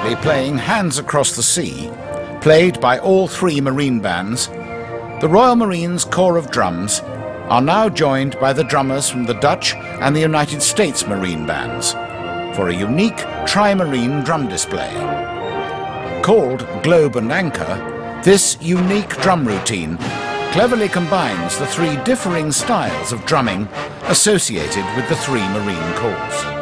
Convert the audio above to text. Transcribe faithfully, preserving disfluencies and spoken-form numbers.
currently playing Hands Across the Sea, played by all three Marine bands, the Royal Marines Corps of Drums are now joined by the drummers from the Dutch and the United States Marine bands for a unique tri-marine drum display. Called Globe and Anchor, this unique drum routine cleverly combines the three differing styles of drumming associated with the three Marine Corps.